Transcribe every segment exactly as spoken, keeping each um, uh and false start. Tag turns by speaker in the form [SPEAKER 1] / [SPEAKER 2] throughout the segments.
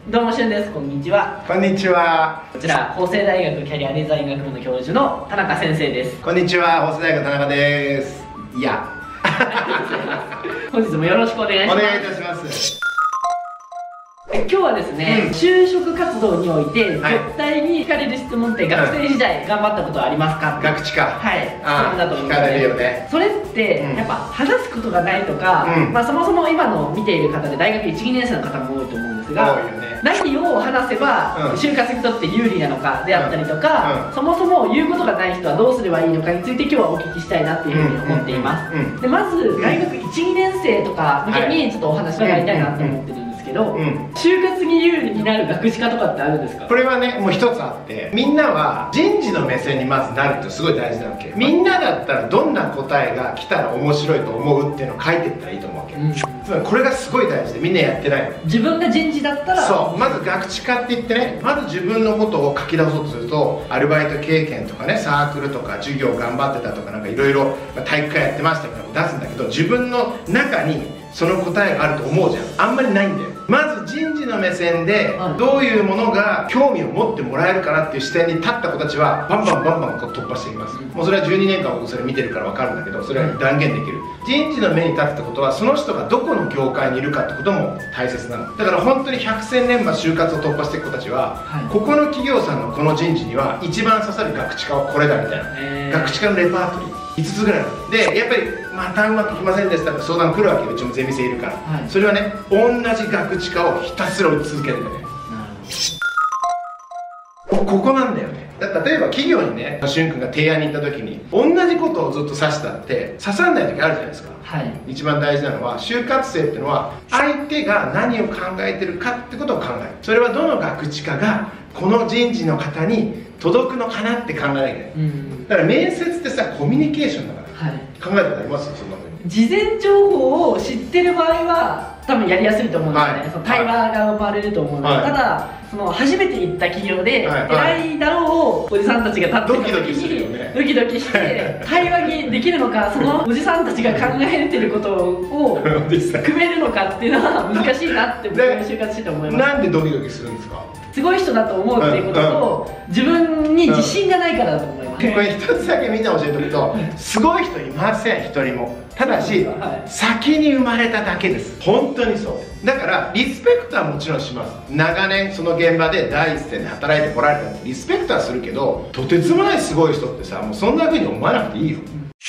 [SPEAKER 1] どうもしゅんです。こんにちは。
[SPEAKER 2] こんにちは。
[SPEAKER 1] こちら法政大学キャリアデザイン学部の教授の田中先生です。
[SPEAKER 2] こんにちは。法政大学田中です。いや
[SPEAKER 1] 本日もよろしくお願いします。
[SPEAKER 2] お願いいたします。
[SPEAKER 1] 今日はですね、うん、就職活動において絶対に聞かれる質問って、学生時代頑張ったことはありますか？
[SPEAKER 2] 学知か。
[SPEAKER 1] はい、そうだと思うんですね。
[SPEAKER 2] 聞かれるよね。
[SPEAKER 1] それってやっぱ話すことがないとか、うん、まあそもそも今の見ている方で大学いち、にねん生の方も多いと思うんですが、ね、何を話せば就活にとって有利なのかであったりとか、うん、そもそも言うことがない人はどうすればいいのかについて今日はお聞きしたいなっていうふうに思っています。でまず大学いち、にねん生とか向けにちょっとお話伺いたいなと思ってるんですけど、うん、就活に有利になる学知化とかってあるんですか？
[SPEAKER 2] これはね、もう一つあって、みんなは人事の目線にまずなるってすごい大事なわけ。みんなだったらどんな答えが来たら面白いと思うっていうのを書いていったらいいと思うわけ、うん、つまりこれがすごい大事でみんなやってないの。
[SPEAKER 1] 自分が人事だったら
[SPEAKER 2] そう、まず学知化って言ってね、まず自分のことを書き出そうとすると、アルバイト経験とかね、サークルとか授業頑張ってたとか、なんかいろいろ体育会やってましたみたいなのを出すんだけど、自分の中にその答えがあると思うじゃん。あんまりないんだよ。まず人事の目線でどういうものが興味を持ってもらえるかなっていう視点に立った子たちはバンバンバンバンこう突破していきます。もうそれはじゅうにねんかん僕それ見てるから分かるんだけど、それは断言できる。人事の目に立つってことは、その人がどこの業界にいるかってことも大切なの。だから本当に百戦錬磨就活を突破していく子たちは、はい、ここの企業さんのこの人事には一番刺さる学知化はこれだみたいな、学知化のレパートリーいつつぐらいあるで、やっぱりまたうまくいきませんでしたって相談来るわけよ。うちもゼミ生いるから、はい、それはね、同じ学知化をひたすら打ち続けるんだよね。ここなんだよね。だ例えば企業にね、しゅんくんが提案に行った時に同じことをずっと指したって刺さんない時あるじゃないですか、はい、一番大事なのは就活生っていうのは相手が何を考えてるかってことを考える。それはどの学知化がこの人事の方に届くのかなって考えなきゃいけない、うん、だから面接ってさ、コミュニケーションだから、はい、考えたことありますよ、そんなふうに。
[SPEAKER 1] 事前情報を知ってる場合は多分やりやすいと思うんですよね、はい、その対話が生まれると思うので、はい、ただその初めて行った企業で、はい、偉いだろうおじさんたちが立ってた時にドキドキして対話にできるのか、そのおじさんたちが考えてることを組めるのかっていうのは難しいなって僕は就活してて思います。
[SPEAKER 2] なんでドキドキするんですか？
[SPEAKER 1] すごい人だと思うっていうことと、うん、自分に自信がないからだと思います。
[SPEAKER 2] これ一つだけみんな教えておくと、すごい人いません、一人も。ただし、はい、先に生まれただけです。本当にそう。だからリスペクトはもちろんします。長年その現場で第一線で働いてこられたリスペクトはするけど、とてつもないすごい人ってさ、もうそんな風に思わなくていいよ。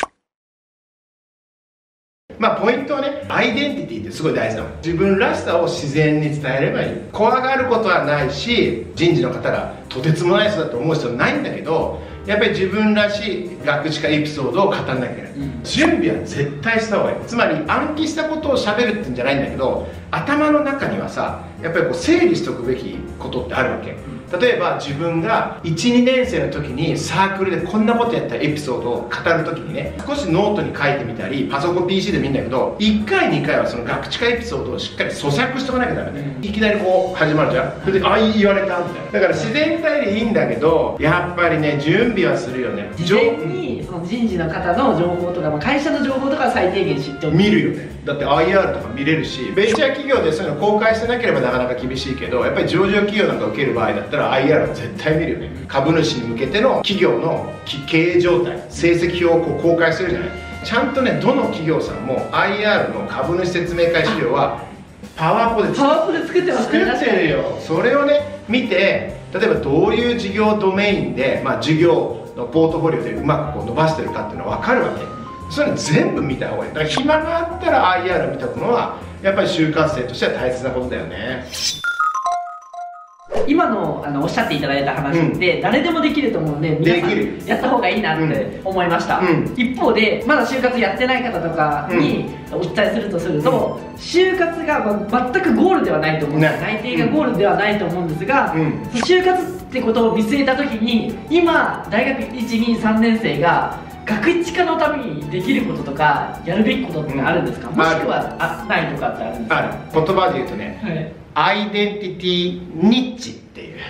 [SPEAKER 2] まあポイントはね、アイデンティティってすごい大事なの。自分らしさを自然に伝えればいい。怖がることはないし、人事の方がとてつもない人だと思う必要ないんだけど、やっぱり自分らしい学知化エピソードを語らなきゃいけない、うん、準備は絶対した方がいい。つまり暗記したことをしゃべるってんじゃないんだけど、頭の中にはさ、やっぱりこう整理しておくべきことってあるわけ。例えば自分がいち、にねん生の時にサークルでこんなことやったエピソードを語る時にね、少しノートに書いてみたりパソコン ピーシー でもいいんだけど、いっかいにかいはその学知化エピソードをしっかり咀嚼しておかなきゃダメね、うん、いきなりこう始まるじゃん。それで「あい言われた」みたいな。だから自然体でいいんだけど、やっぱりね準備はするよね。
[SPEAKER 1] 事前にその人事の方の情報とか、会社の情報とかは最低限知っておく。
[SPEAKER 2] 見るよね。だって アイアール とか見れるし、ベンチャー企業でそういうの公開してなければなかなか厳しいけど、やっぱり上場企業なんか受ける場合だったら アイアール は絶対見るよね。株主に向けての企業の経営状態、成績表をこう公開するじゃない。ちゃんとね、どの企業さんも アイアール の株主説明会資料はパワポで
[SPEAKER 1] パワポで作ってますね。
[SPEAKER 2] 作ってるよ。それをね見て、例えばどういう事業ドメインで、まあ、事業のポートフォリオでうまくこう伸ばしてるかっていうのは分かるわけ。それ全部見た方がいい。だから暇があったら アイアール 見とくのはやっぱり就活生としては大切なことだよね。
[SPEAKER 1] 今のあのおっしゃっていただいた話って誰でもできると思うんで、皆さんやった方がいいなって思いました、うん、一方でまだ就活やってない方とかにお伝えするとすると、うん、就活が全くゴールではないと思うんです、ね、内定がゴールではないと思うんですが、うん、就活ってことを見据えた時に、今大学いち、に、さんねん生が学知化のためにできることとかやるべきことってあるんですか、うん、もしくはあないとかってあるんですか？
[SPEAKER 2] ある。言葉で言うとね、はい、アイデンティティニッチっていう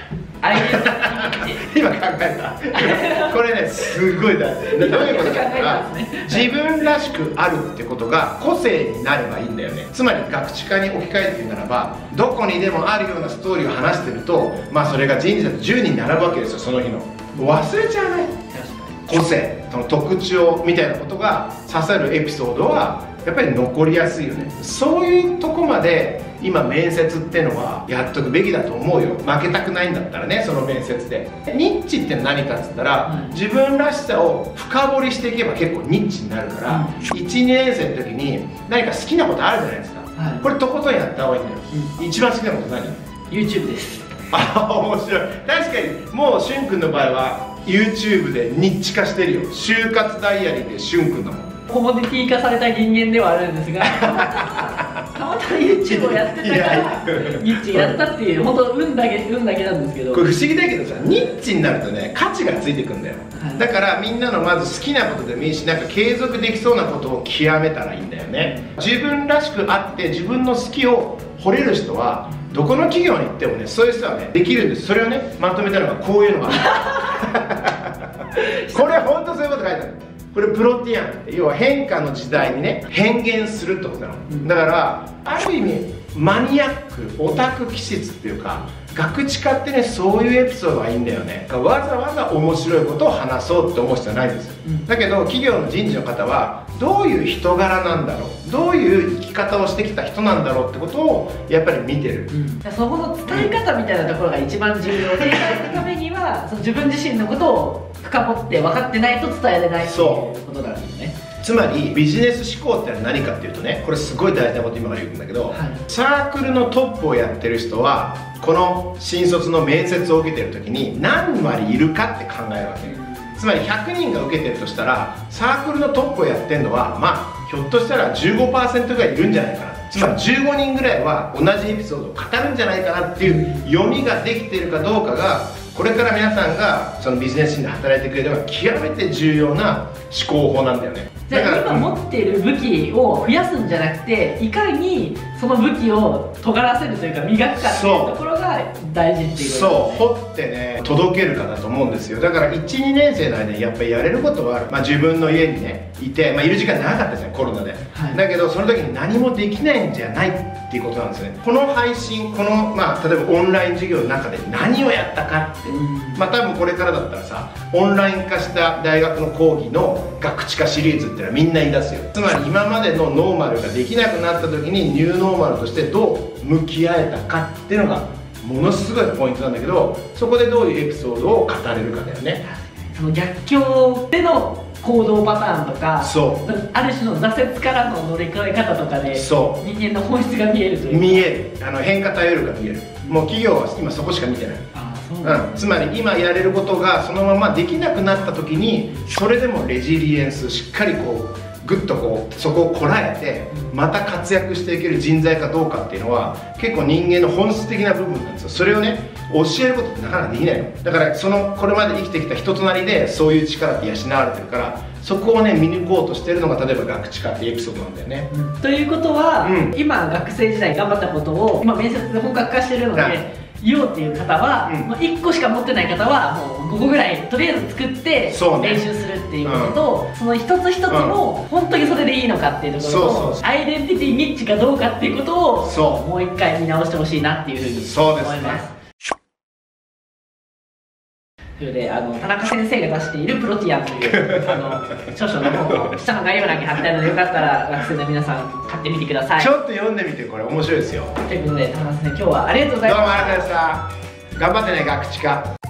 [SPEAKER 1] アイデンティティ
[SPEAKER 2] 今考えたこれねすごい大事。どういうことかっていうと、自分らしくあるってことが個性になればいいんだよね。つまりガクチカに置き換えて言うならば、どこにでもあるようなストーリーを話してると、まあそれが人事だとじゅうにん並ぶわけですよ。その日の忘れちゃわない、個性、その特徴みたいなことが刺さるエピソードはやっぱり残りやすいよね。そういうとこまで今面接ってのはやっとくべきだと思うよ。負けたくないんだったらね、その面接で。ニッチって何かっつったら、うん、自分らしさを深掘りしていけば結構ニッチになるから、うん、いちにねん生の時に何か好きなことあるじゃないですか、はい、これとことんやった方がいいんだよ、うん、一番好きなこと何？
[SPEAKER 1] YouTube です。
[SPEAKER 2] ああ面白い。確かにもうしゅんくんの場合は YouTube でニッチ化してるよ。就活ダイアリーでしゅんくんだもん。
[SPEAKER 1] コモディティ化された人間ではあるんですがたまたま YouTube をやってたからニッチやったっていう、本当運だけ運だけなんですけど、
[SPEAKER 2] これ不思議だけどさ、ニッチになるとね価値がついてくんだよ、はい、だからみんなのまず好きなことでもいいし、なんか継続できそうなことを極めたらいいんだよね。自分らしくあって自分の好きを掘れる人はどこの企業に行ってもね、そういう人はねできるんです。それをねまとめたのがこういうのがあるこれ本当そういうこと書いてある。これプロティアンって要は変化の時代にね変幻するってことなの、うん、だからある意味マニアックオタク気質っていうか、ガクチカってねそういうエピソードがいいんだよね。わざわざ面白いことを話そうって思う必要はないんですよ、うん、だけど企業の人事の方はどういう人柄なんだろう、どういう生き方をしてきた人なんだろうってことをやっぱり見てる、うん、
[SPEAKER 1] そこの伝え方みたいなところが一番重要で、伝えるためにはその自分自身のことを深掘って分かってないと伝えられないっていうことなんですね。
[SPEAKER 2] つまりビジネス思考って何かっていうとね、これすごい大事なこと今から言うんだけど、はい、サークルのトップをやってる人はこの新卒の面接を受けてる時に何割いるかって考えるわけ、うん、つまりひゃくにんが受けてるとしたらサークルのトップをやってるのはまあひょっとしたら じゅうごパーセント ぐらいいるんじゃないかな。つまりじゅうごにんぐらいは同じエピソードを語るんじゃないかなっていう読みができているかどうかが、これから皆さんがそのビジネスシーンで働いてくれるのが極めて重要な思考法なんだよね。
[SPEAKER 1] じゃあ今持っている武器を増やすんじゃなくて、いかにその武器を尖らせるというか磨くかっていうところが大事っていう。
[SPEAKER 2] そう掘ってね届けるかだと思うんですよ。だからいちにねん生の間にやっぱりやれることはある、まあ、自分の家にねいて、まあ、いる時間長かったじゃんコロナで、はい、だけどその時に何もできないんじゃないっていうことなんですね。この配信この、まあ、例えばオンライン授業の中で何をやったかって、まあ多分これからだったらさオンライン化した大学の講義のガクチカシリーズってのはみんな言い出すよ。つまり今までのノーマルができなくなった時にニューノーマルとしてどう向き合えたかっていうのがものすごいポイントなんだけど、そこでどういうエピソードを語れるかだよね。
[SPEAKER 1] その逆境での行動パターンとか、そうある種の挫折からの乗り越え方とかでそう人間の本質が見えるというか、
[SPEAKER 2] 見える、あの変化頼るが見える。もう企業は今そこしか見てない。うん、つまり今やれることがそのままできなくなった時にそれでもレジリエンスしっかりこうグッとこうそこをこらえてまた活躍していける人材かどうかっていうのは結構人間の本質的な部分なんですよ。それをね教えることってなかなかできないの。だからそのこれまで生きてきた人となりでそういう力って養われてるから、そこをね見抜こうとしてるのが例えばガクチカっていうエピソードなんだよね、うん、ということは、うん、今学生時代頑張ったことを今面接で本格化してるので言おうっていう方は、うん、もういっこしか持ってない方はもうごこぐらいとりあえず作って練習するっていうことと、その一つ一つも本当にそれでいいのかっていうところと、アイデンティティニッチかどうかっていうことをもう一回見直してほしいなっていうふうに思います。ということであの田中先生が出しているプロティアンというあの著書の本を下の概要欄に貼ってあるのでよかったら学生の皆さん買ってみてください。 ちょっと読んでみて、これ面白いですよ。
[SPEAKER 1] ということで田中先生今日はありがとうございました。
[SPEAKER 2] どうもありがとうございました。頑張ってねガクチカ。